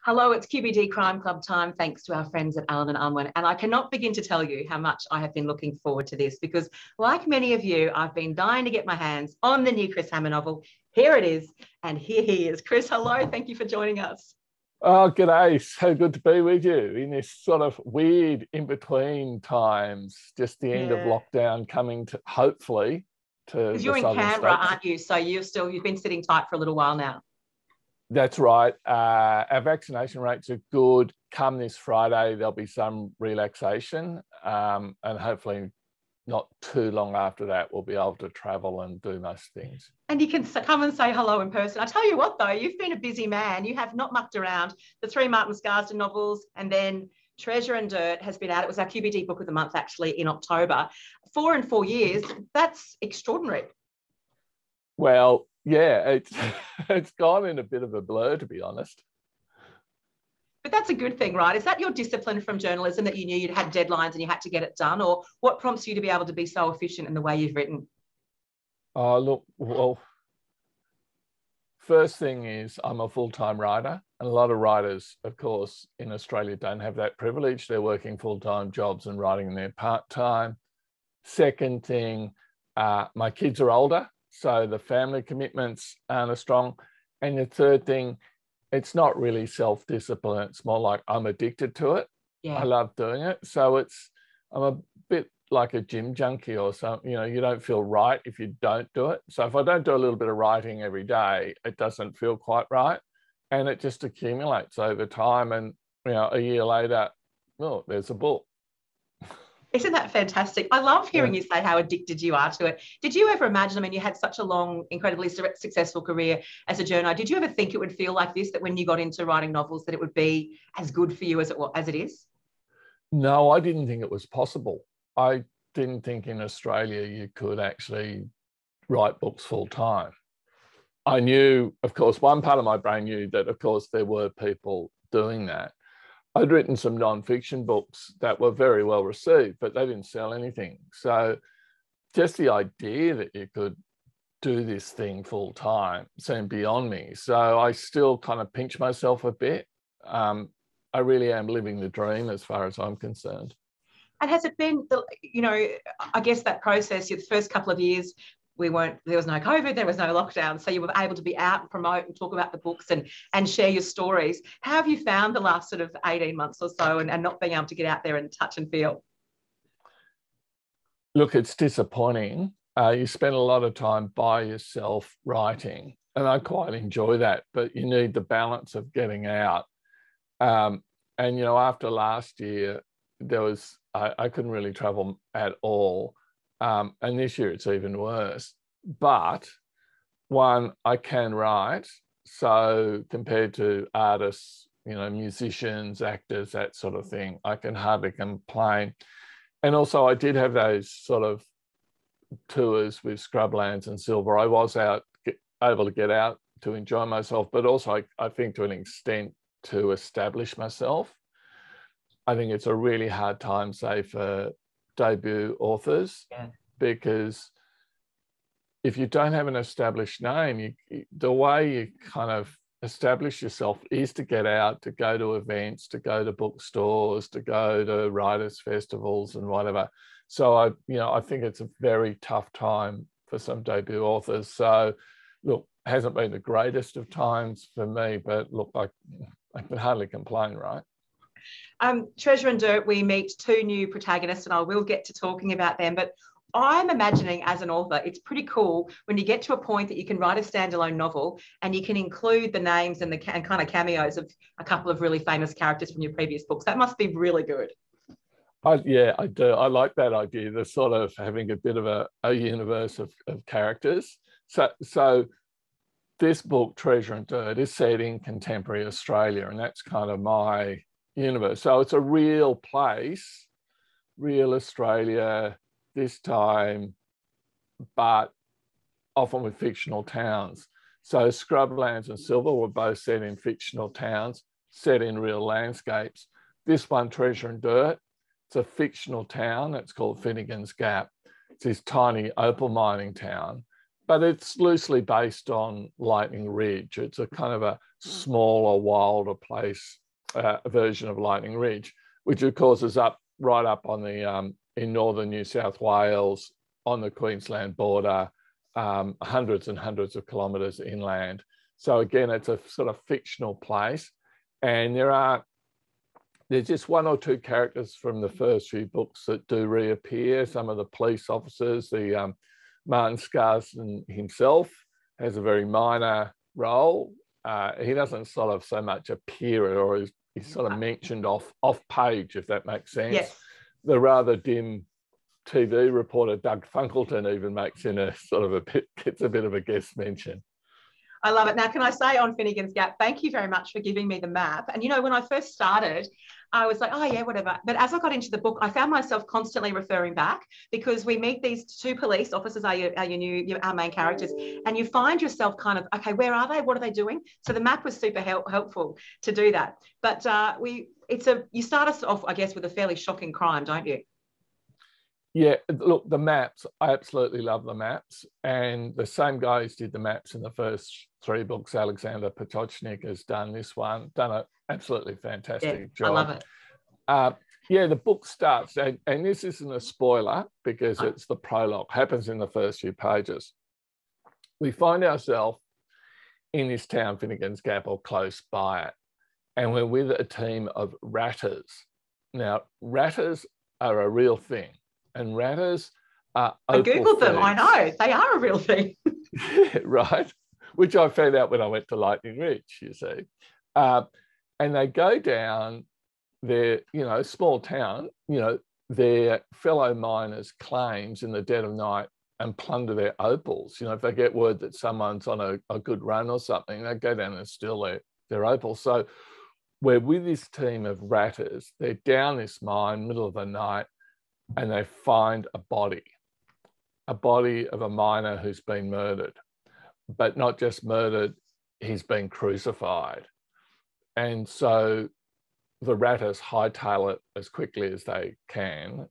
Hello, it's QBD Crime Club time, thanks to our friends at Alan and Unwin. And I cannot begin to tell you how much I have been looking forward to this because, like many of you, I've been dying to get my hands on the new Chris Hammer novel. Here it is, and here he is. Chris, hello, thank you for joining us. Oh, g'day. So good to be with you in this sort of weird in-between times, just the end of lockdown coming to, hopefully, to the Because you're in Canberra, aren't you? So you've been sitting tight for a little while now. That's right. Our vaccination rates are good. Come this Friday, there'll be some relaxation, and hopefully not too long after that, we'll be able to travel and do most things. And you can come and say hello in person. I tell you what, though, you've been a busy man. You have not mucked around. The 3 Martin Scarsden novels, and then Treasure and Dirt has been out. It was our QBD book of the month, actually, in October. 4 and 4 years, that's extraordinary. Well, yeah, it's gone in a bit of a blur, to be honest. But that's a good thing, right? Is that your discipline from journalism, that you knew you'd had deadlines and you had to get it done? Or what prompts you to be able to be so efficient in the way you've written? Oh, look, well, first thing is I'm a full-time writer. And a lot of writers, of course, in Australia don't have that privilege. They're working full-time jobs and writing in their part-time. Second thing, my kids are older, so the family commitments aren't as strong. And the third thing, it's not really self-discipline. It's more like I'm addicted to it. Yeah. I love doing it. So I'm a bit like a gym junkie or something. You know, you don't feel right if you don't do it. So if I don't do a little bit of writing every day, it doesn't feel quite right. And it just accumulates over time. And, you know, a year later, oh, there's a book. Isn't that fantastic? I love hearing you say how addicted you are to it. Did you ever imagine, I mean, you had such a long, incredibly successful career as a journo. Did you ever think it would feel like this, that when you got into writing novels, that it would be as good for you as it is? No, I didn't think it was possible. I didn't think in Australia you could actually write books full time. I knew, of course, one part of my brain knew that, of course, there were people doing that. I'd written some non-fiction books that were very well received, but they didn't sell anything. So just the idea that you could do this thing full time seemed beyond me. So I still kind of pinch myself a bit. I really am living the dream as far as I'm concerned. And has it been, you know, I guess that process, the first couple of years, there was no COVID, there was no lockdown. So you were able to be out and promote and talk about the books and share your stories. How have you found the last sort of 18 months or so and not being able to get out there and touch and feel? Look, it's disappointing. You spend a lot of time by yourself writing, and I quite enjoy that, but you need the balance of getting out. And, you know, after last year, I couldn't really travel at all. And this year it's even worse. But one, I can write. So compared to artists, you know, musicians, actors, that sort of thing, I can hardly complain. And also I did have those sort of tours with Scrublands and Silver. I was able to get out to enjoy myself, but also I think to an extent to establish myself. I think it's a really hard time, say, for debut authors, because if you don't have an established name, the way you kind of establish yourself is to get out, to go to events, to go to bookstores, to go to writers' festivals and whatever. So I think it's a very tough time for some debut authors. So look, hasn't been the greatest of times for me, but look, I can hardly complain, right? Treasure and Dirt, we meet 2 new protagonists, and I will get to talking about them, but I'm imagining as an author, it's pretty cool when you get to a point that you can write a standalone novel and you can include the names and kind of cameos of a couple of really famous characters from your previous books. That must be really good. Yeah, I do. I like that idea, the sort of having a bit of a universe of characters. So this book, Treasure and Dirt, is set in contemporary Australia, and that's kind of my universe. So it's a real place, real Australia this time, but often with fictional towns. So Scrublands and Silver were both set in fictional towns, set in real landscapes. This one, Treasure and Dirt, it's a fictional town. It's called Finnigans Gap. It's this tiny opal mining town, but it's loosely based on Lightning Ridge. It's a kind of a smaller, wilder place version of Lightning Ridge, which of course is right up on the in northern New South Wales on the Queensland border, hundreds and hundreds of kilometres inland. So again, it's a sort of fictional place, and there's just one or two characters from the first few books that do reappear. Some of the police officers, the Martin Scarsden himself has a very minor role. He doesn't sort of so much appear, or he's sort of mentioned off page, if that makes sense. Yes. The rather dim TV reporter Doug Funkleton even makes in gets a bit of a guest mention. I love it. Now, can I say on Finnigans Gap, thank you very much for giving me the map. And, you know, when I first started, I was like, oh, yeah, whatever. But as I got into the book, I found myself constantly referring back, because we meet these two police officers, our main characters, and you find yourself kind of, okay, where are they? What are they doing? So the map was super helpful to do that. But you start us off, I guess, with a fairly shocking crime, don't you? Yeah, look, the maps, I absolutely love the maps. And the same guys did the maps in the first three books. Alexander Potocznik has done this one, done an absolutely fantastic job. I love it. Yeah, the book starts, and this isn't a spoiler because it's the prologue, happens in the first few pages. We find ourselves in this town, Finnigans Gap, or close by it, and we're with a team of ratters. Now, ratters are a real thing. And ratters are opal I Googled them, thieves. I know, they are a real thing. Yeah, right, which I found out when I went to Lightning Ridge, you see. And they go down their, small town, their fellow miners' claims in the dead of night and plunder their opals. If they get word that someone's on a good run or something, they go down and steal their opals. So we're with this team of ratters. They're down this mine, middle of the night, and they find a body of a miner who's been murdered, but not just murdered, he's been crucified. And so the ratters hightail it as quickly as they can,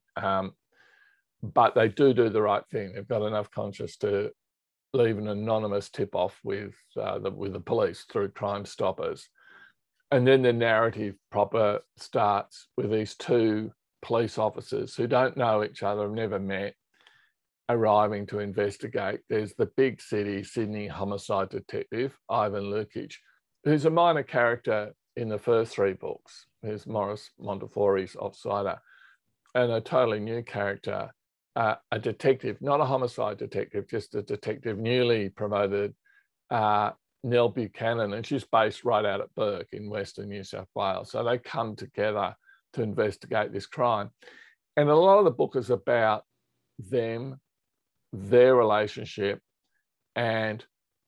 but they do the right thing. They've got enough conscience to leave an anonymous tip-off with the police through Crime Stoppers. And then the narrative proper starts with these two police officers who don't know each other, have never met, arriving to investigate. There's the big city Sydney homicide detective, Ivan Lucic, who's a minor character in the first three books, who's Maurice Montefiori's offsider, and a totally new character, a detective, not a homicide detective, just a detective newly promoted, Nell Buchanan, and she's based right out at Burke in Western New South Wales. So they come together to investigate this crime. And a lot of the book is about them, their relationship, and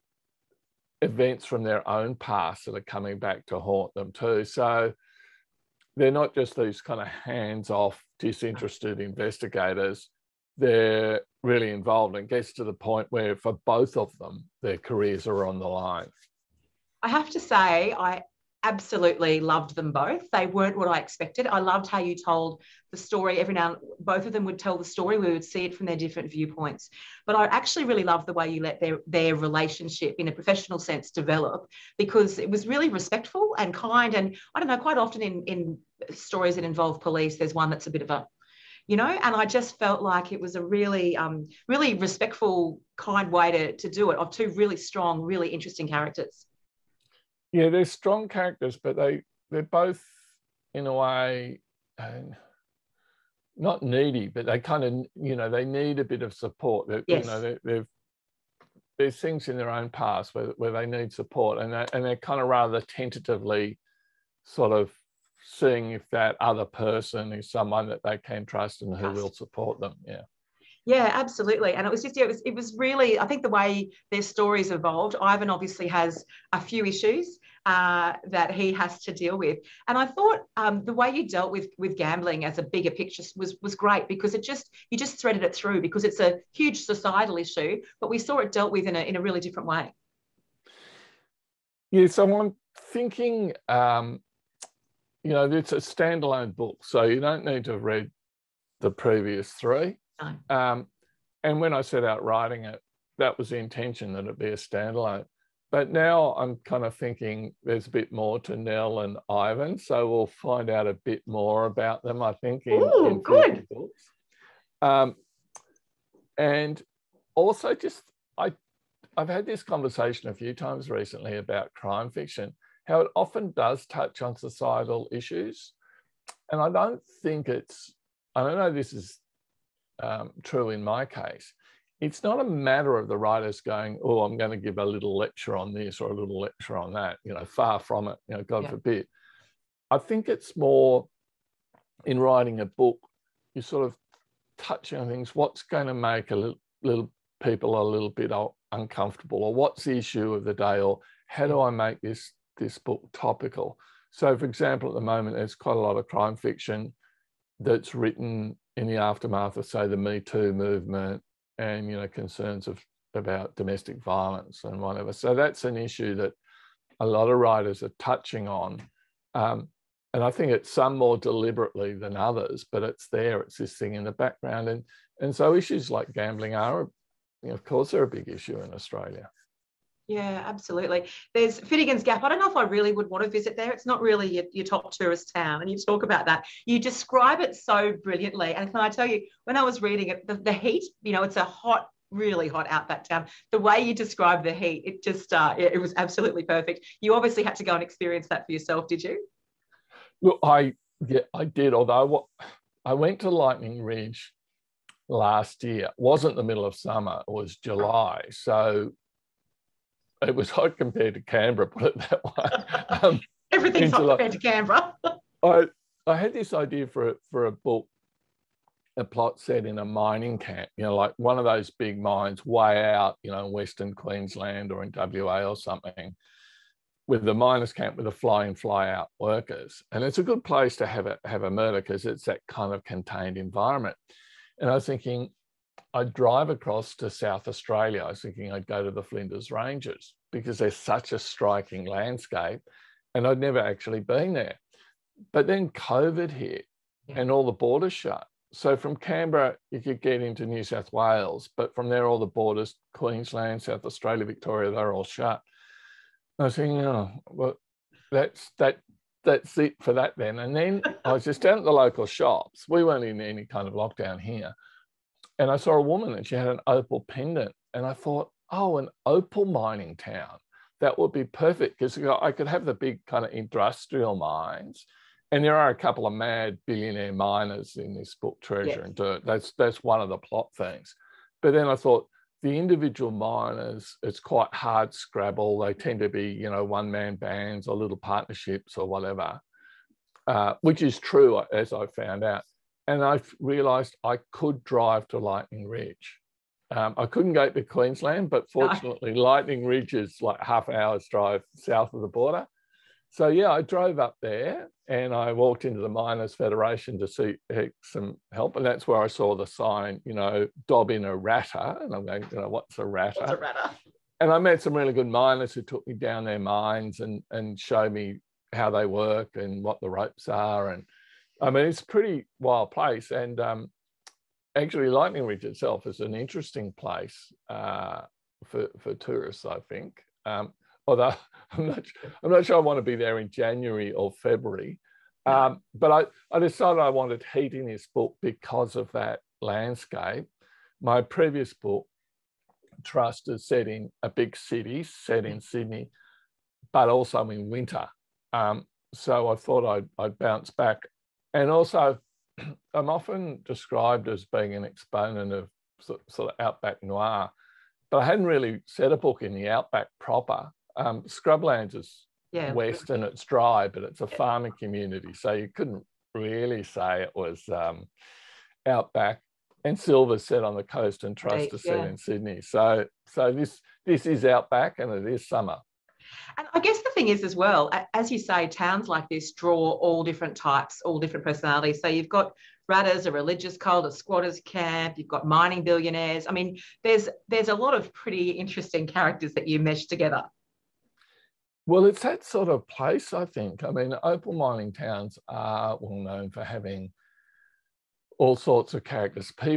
events from their own past that are coming back to haunt them too. So they're not just these kind of hands-off, disinterested investigators. They're really involved, and gets to the point where for both of them, their careers are on the line. I have to say, I absolutely loved them both. They weren't what I expected. I loved how you told the story. Every now and both of them would tell the story. We would see it from their different viewpoints. But I actually really loved the way you let their relationship in a professional sense develop, because it was really respectful and kind. And I don't know, quite often in stories that involve police, there's one that's a bit of a, and I just felt like it was a really, really respectful, kind way to do it, of two really strong, really interesting characters. Yeah, they're strong characters, but they're both, in a way, not needy, but they kind of, they need a bit of support. Yes. There's things in their own past where they need support, and they're kind of rather tentatively sort of seeing if that other person is someone that they can trust and who will support them. Yeah. Yeah, absolutely. And it was just, it was really, I think the way their stories evolved, Ivan obviously has a few issues that he has to deal with. And I thought the way you dealt with gambling as a bigger picture was great, because you just threaded it through, because it's a huge societal issue, but we saw it dealt with in a really different way. Yeah, so I'm thinking, it's a standalone book, so you don't need to have read the previous three. No. And when I set out writing it, that was the intention, that it be a standalone. But now I'm kind of thinking there's a bit more to Nell and Ivan, so we'll find out a bit more about them, I think, in good books. And also I've had this conversation a few times recently about crime fiction, how it often does touch on societal issues. And I don't know this is true in my case. It's not a matter of the writers going, oh, I'm going to give a little lecture on this or a little lecture on that, far from it, God forbid. I think it's more in writing a book, you sort of touching on things, what's going to make little people a little bit uncomfortable, or what's the issue of the day, or how do I make this book topical? So, for example, at the moment, there's quite a lot of crime fiction that's written in the aftermath of, say, the Me Too movement and, concerns about domestic violence and whatever. So that's an issue that a lot of writers are touching on. And I think it's some more deliberately than others, but it's there, it's this thing in the background. And so issues like gambling are, of course, they're a big issue in Australia. Yeah, absolutely. There's Finnigans Gap. I don't know if I really would want to visit there. It's not really your top tourist town. And you talk about that. You describe it so brilliantly. And can I tell you, when I was reading it, the heat, it's a hot, really hot outback town. The way you describe the heat, it just, it was absolutely perfect. You obviously had to go and experience that for yourself, did you? Look, I did, although I went to Lightning Ridge last year. It wasn't the middle of summer, it was July. So it was hot compared to Canberra, put it that way. Everything's hot compared to Canberra. I had this idea for a book, a plot set in a mining camp, like one of those big mines way out, in Western Queensland or in WA or something, with the miners' camp with the fly-in, fly-out workers. And it's a good place to have a murder because it's that kind of contained environment. And I was thinking, I'd drive across to South Australia. I was thinking I'd go to the Flinders Ranges because they're such a striking landscape, and I'd never actually been there. But then COVID hit and all the borders shut. So from Canberra, you could get into New South Wales, but from there, all the borders, Queensland, South Australia, Victoria, they're all shut. I was thinking, oh, well, that's it for that then. And then I was just down at the local shops. We weren't in any kind of lockdown here. And I saw a woman and she had an opal pendant. And I thought, oh, an opal mining town. That would be perfect because I could have the big kind of industrial mines. And there are a couple of mad billionaire miners in this book, Treasure and Dirt. That's one of the plot things. But then I thought, the individual miners, it's quite hard scrabble. They tend to be, one-man bands or little partnerships or whatever, which is true, as I found out. And I realised I could drive to Lightning Ridge. I couldn't go to Queensland, but fortunately, Lightning Ridge is like half an hour's drive south of the border. So, yeah, I drove up there and I walked into the Miners Federation to seek some help. And that's where I saw the sign, dob in a ratter. And I'm going, what's a ratter? What's a ratter? And I met some really good miners who took me down their mines and showed me how they work and what the ropes are. And I mean, it's a pretty wild place. And actually, Lightning Ridge itself is an interesting place for tourists, I think. Although I'm not sure I want to be there in January or February. But I decided I wanted heat in this book because of that landscape. My previous book, Trust, is set in a big city, set in Sydney, but also in winter. So I thought I'd bounce back. And also, I'm often described as being an exponent of sort of outback noir, but I hadn't really set a book in the outback proper. Scrublands is west and it's dry, but it's a farming community, so you couldn't really say it was outback. And Silver's set on the coast and Trust is set in Sydney. So this is outback and it is summer. And I guess the thing is as well, as you say, towns like this draw all different types, all different personalities. So you've got ratters, a religious cult, a squatters camp, you've got mining billionaires. I mean, there's a lot of pretty interesting characters that you mesh together. Well, it's that sort of place, I think. I mean, opal mining towns are well known for having all sorts of characters.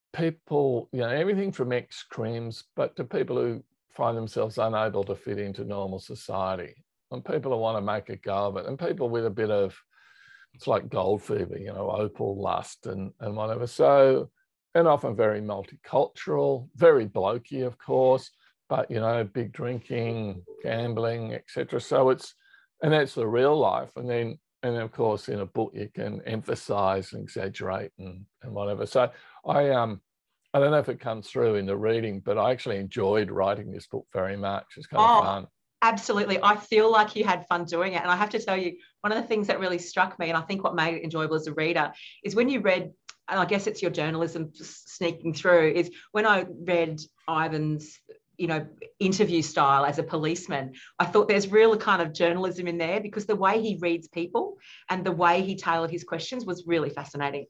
people, you know, everything from ex-crims, but to people who find themselves unable to fit into normal society, and people who want to make a go of it, and people with a bit of, it's like gold fever, you know, opal lust and whatever. So, and often very multicultural, very blokey, of course, but, you know, big drinking, gambling, etc. So it's, and that's the real life. And then of course, in a book, you can emphasize and exaggerate and whatever. So I don't know if it comes through in the reading, but I actually enjoyed writing this book very much. It's kind of fun. Absolutely. I feel like you had fun doing it. And I have to tell you, one of the things that really struck me, and I think what made it enjoyable as a reader, is when you read, and I guess it's your journalism sneaking through, is when I read Ivan's, you know, interview style as a policeman, I thought there's real kind of journalism in there, because the way he reads people and the way he tailored his questions was really fascinating.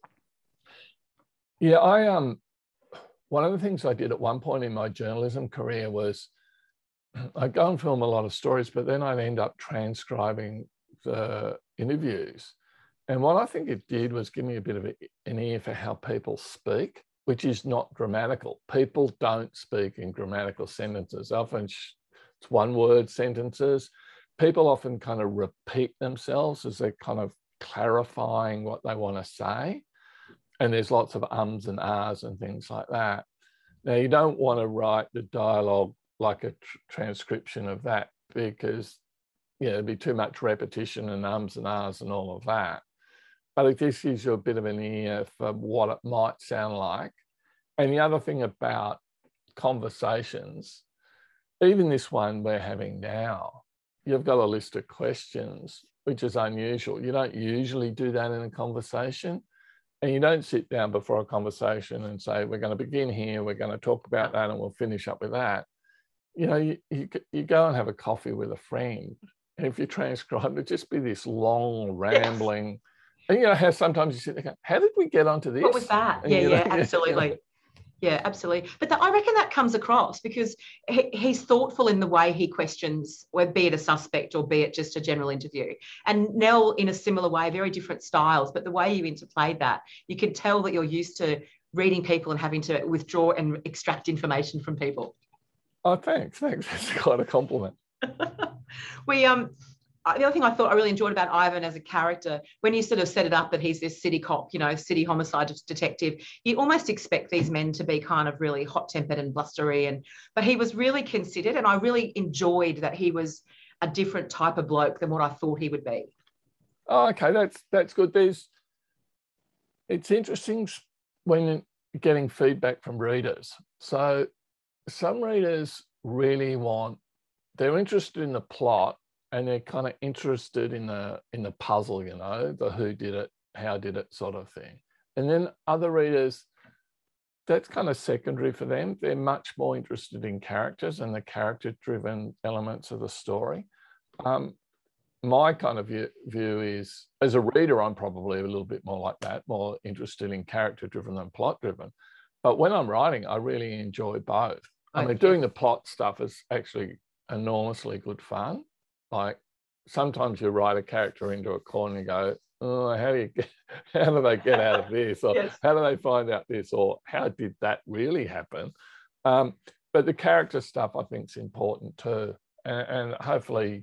Yeah, one of the things I did at one point in my journalism career was I'd go and film a lot of stories, but then I'd end up transcribing the interviews. And what I think it did was give me a bit of an ear for how people speak, which is not grammatical. People don't speak in grammatical sentences. Often it's one-word sentences. People often kind of repeat themselves as they're kind of clarifying what they want to say. And there's lots of ums and ahs and things like that. Now, you don't want to write the dialogue like a transcription of that, because, you know, it'd be too much repetition and ums and ahs and all of that. But it just gives you a bit of an ear for what it might sound like. And the other thing about conversations, even this one we're having now, you've got a list of questions, which is unusual. You don't usually do that in a conversation. And you don't sit down before a conversation and say, we're going to begin here, we're going to talk about that, and we'll finish up with that. You know, you go and have a coffee with a friend, and if you transcribe, it'd just be this long, rambling, yes. And you know how sometimes you sit there, how did we get onto this? What was that? And yeah, absolutely. You know. Yeah, absolutely. But I reckon that comes across because he's thoughtful in the way he questions, be it a suspect or be it just a general interview. And Nell, in a similar way, very different styles, but the way you interplayed that, you could tell that you're used to reading people and having to withdraw and extract information from people. Oh, thanks. That's quite a compliment. The other thing I thought I really enjoyed about Ivan as a character, when you sort of set it up that he's this city cop, you know, city homicide detective, you almost expect these men to be kind of really hot-tempered and blustery, but he was really considered, and I really enjoyed that he was a different type of bloke than what I thought he would be. Oh, okay, that's good. It's interesting when getting feedback from readers. So some readers really they're interested in the plot, and they're kind of interested in the puzzle, you know, the who did it, how did it sort of thing. And then other readers, that's kind of secondary for them. They're much more interested in characters and the character-driven elements of the story. My kind of view is, as a reader, I'm probably a little bit more like that, more interested in character-driven than plot-driven. But when I'm writing, I really enjoy both. I mean, doing the plot stuff is actually enormously good fun. Like sometimes you write a character into a corner and you go, oh, how do they get out of this? Or yes. How do they find out this? Or how did that really happen? But the character stuff I think is important too. And hopefully,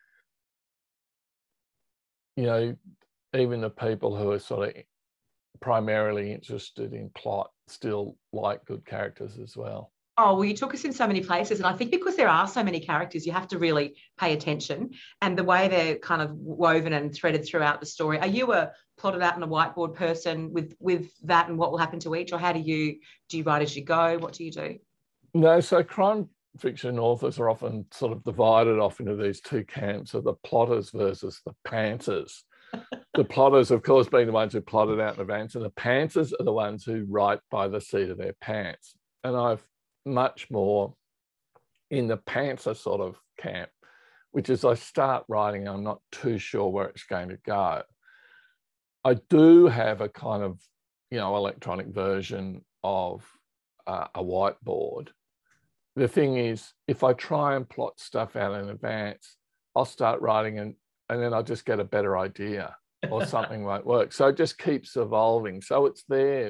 you know, even the people who are sort of primarily interested in plot still like good characters as well. Oh, well, you took us in so many places. And I think because there are so many characters, you have to really pay attention. And the way they're kind of woven and threaded throughout the story. Are you a plotted out on a whiteboard person with that and what will happen to each? Or do you write as you go? What do you do? No, so crime fiction authors are often sort of divided off into these two camps of the plotters versus the pantsers. The plotters, of course, being the ones who plotted out in advance, and the pantsers are the ones who write by the seat of their pants. And I've much more in the pantser sort of camp, which is I start writing, I'm not too sure where it's going to go. I do have a kind of, you know, electronic version of a whiteboard. The thing is, if I try and plot stuff out in advance, I'll start writing and then I'll just get a better idea or something won't work. So it just keeps evolving. So it's there,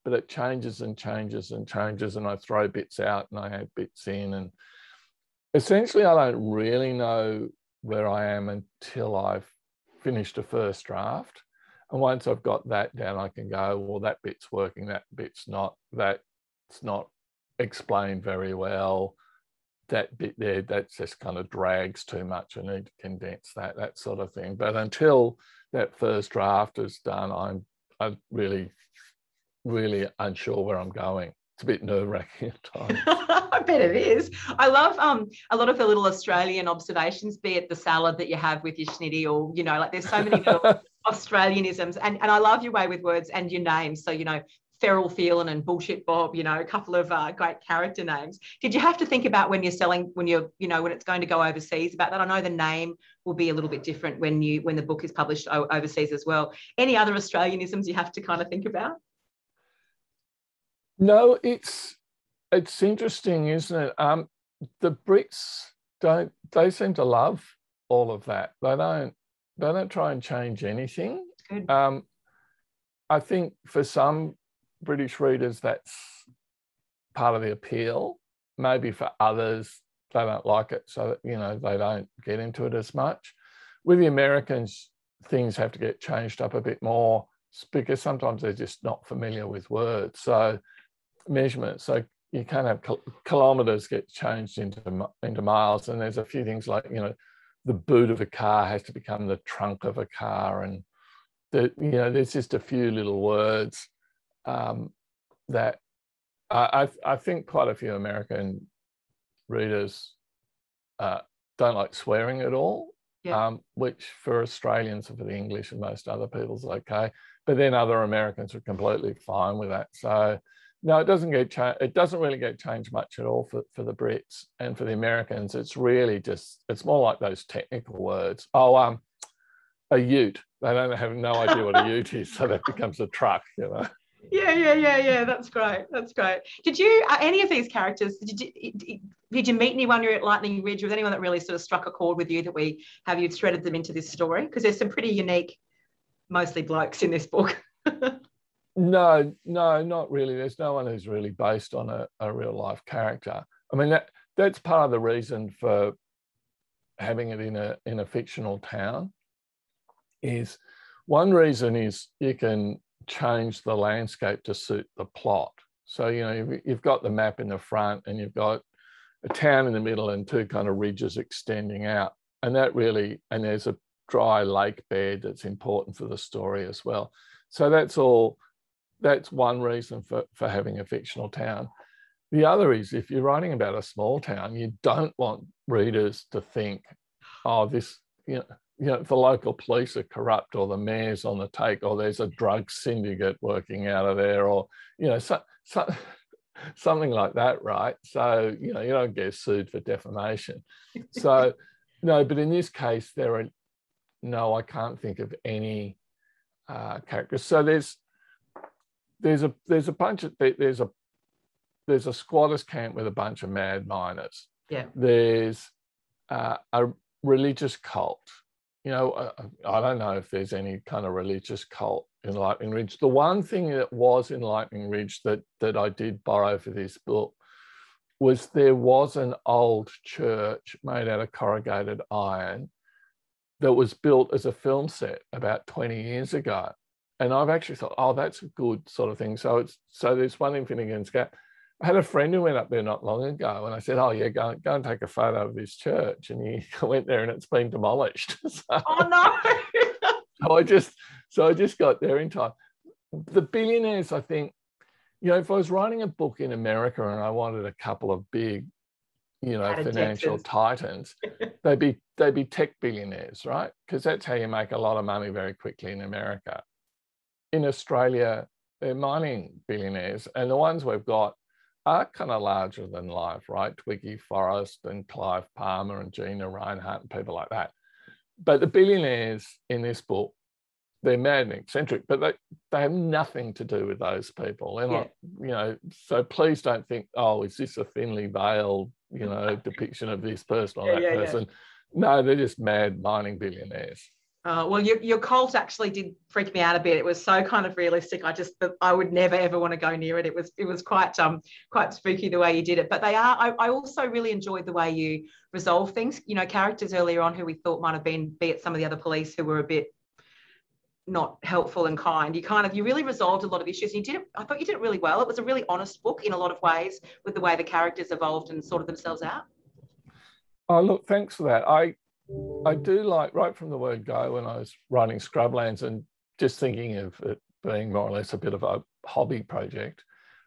but it changes and changes and changes, and I throw bits out and I add bits in, and essentially I don't really know where I am until I've finished a first draft. And once I've got that down, I can go, well, that bit's working, that bit's not, that's not explained very well, that bit there, that just kind of drags too much, I need to condense that, that sort of thing. But until that first draft is done, I'm really unsure where I'm going. It's a bit nerve-wracking at times. I bet it is. I love a lot of the little Australian observations, be it the salad that you have with your schnitty, or, you know, like there's so many little Australianisms, and I love your way with words and your names. So, you know, Feral Phelan and Bullshit Bob, you know, a couple of great character names. Did you have to think about when you're selling, when you're, you know, when it's going to go overseas about that? I know the name will be a little bit different when the book is published overseas as well. Any other Australianisms you have to kind of think about? No, it's interesting, isn't it? The Brits they seem to love all of that. They don't try and change anything. Good. I think for some British readers that's part of the appeal. Maybe for others they don't like it, so you know they don't get into it as much. With the Americans, things have to get changed up a bit more because sometimes they're just not familiar with words. So measurements, so you can't have kilometers get changed into miles, and there's a few things like, you know, the boot of a car has to become the trunk of a car, and you know, there's just a few little words that I think quite a few American readers don't like swearing at all. Yeah. Which for Australians and for the English and most other people's okay, but then other Americans are completely fine with that. So no, it doesn't really get changed much at all for the Brits, and for the Americans, it's really just, it's more like those technical words. Oh, a ute. They don't have no idea what a ute is, so that becomes a truck, you know. Yeah. That's great. Did you any of these characters? Did you meet anyone you're at Lightning Ridge? Was anyone that really sort of struck a chord with you that you threaded them into this story? Because there's some pretty unique, mostly blokes in this book. No, not really. There's no one who's really based on a real life character. I mean, that's part of the reason for having it in a fictional town. Is one reason is you can change the landscape to suit the plot. So, you know, you've got the map in the front and you've got a town in the middle and two kind of ridges extending out. And there's a dry lake bed that's important for the story as well. So that's one reason for having a fictional town. The other is if you're writing about a small town, you don't want readers to think, oh, this, you know, the local police are corrupt, or the mayor's on the take, or there's a drug syndicate working out of there, or, you know, something like that, right? So, you know, you don't get sued for defamation. So, no, but in this case, I can't think of any characters. So there's a squatters camp with a bunch of mad miners. Yeah. There's a religious cult. You know, I don't know if there's any kind of religious cult in Lightning Ridge. The one thing that was in Lightning Ridge that I did borrow for this book was there was an old church made out of corrugated iron that was built as a film set about 20 years ago. And I've actually thought, oh, that's a good sort of thing. So there's one in Finnigans Gap. I had a friend who went up there not long ago, and I said, oh yeah, go and take a photo of this church. And he went there and it's been demolished. Oh no. So I just got there in time. The billionaires, I think, you know, if I was writing a book in America and I wanted a couple of big, you know, financial titans, they'd be tech billionaires, right? Because that's how you make a lot of money very quickly in America. In Australia, they're mining billionaires, and the ones we've got are kind of larger than life, right? Twiggy Forrest and Clive Palmer and Gina Reinhardt and people like that. But the billionaires in this book, they're mad and eccentric, but they have nothing to do with those people. They're not, you know, so please don't think, oh, is this a thinly veiled, you know, depiction of this person or that person? Yeah. No, they're just mad mining billionaires. Well, your cult actually did freak me out a bit. It was so kind of realistic. I would never ever want to go near it. It was quite spooky the way you did it. But I also really enjoyed the way you resolve things. You know, characters earlier on who we thought might have been, be it some of the other police who were a bit not helpful and kind. You really resolved a lot of issues. I thought you did it really well. It was a really honest book in a lot of ways with the way the characters evolved and sorted themselves out. Oh, look, thanks for that. I do like, right from the word go, when I was writing Scrublands and just thinking of it being more or less a bit of a hobby project,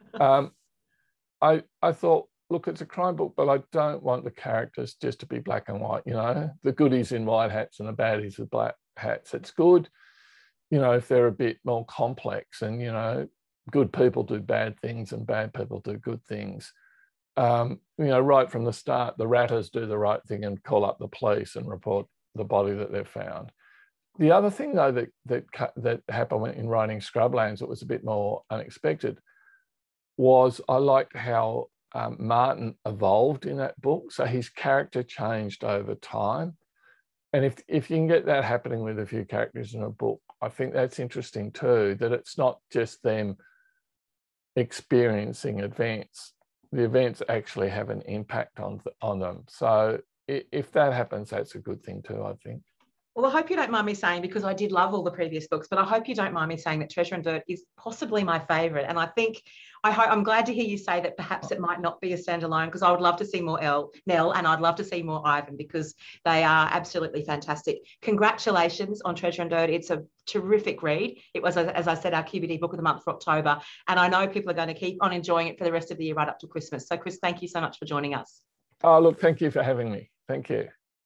I thought, look, it's a crime book, but I don't want the characters just to be black and white, you know, the goodies in white hats and the baddies with black hats. It's good, you know, if they're a bit more complex and, you know, good people do bad things and bad people do good things. You know, right from the start, the ratters do the right thing and call up the police and report the body that they've found. The other thing, though, that happened in writing Scrublands that was a bit more unexpected was I liked how Martin evolved in that book. So his character changed over time. And if you can get that happening with a few characters in a book, I think that's interesting too, that it's not just them experiencing events. The events actually have an impact on them. So if that happens, that's a good thing too, I think. Well, I hope you don't mind me saying, because I did love all the previous books, but I hope you don't mind me saying that Treasure and Dirt is possibly my favourite. And I'm glad to hear you say that perhaps it might not be a standalone, because I would love to see more Nell, and I'd love to see more Ivan, because they are absolutely fantastic. Congratulations on Treasure and Dirt. It's a terrific read. It was, as I said, our QBD book of the month for October. And I know people are going to keep on enjoying it for the rest of the year right up to Christmas. So, Chris, thank you so much for joining us. Oh, look, thank you for having me. Thank you.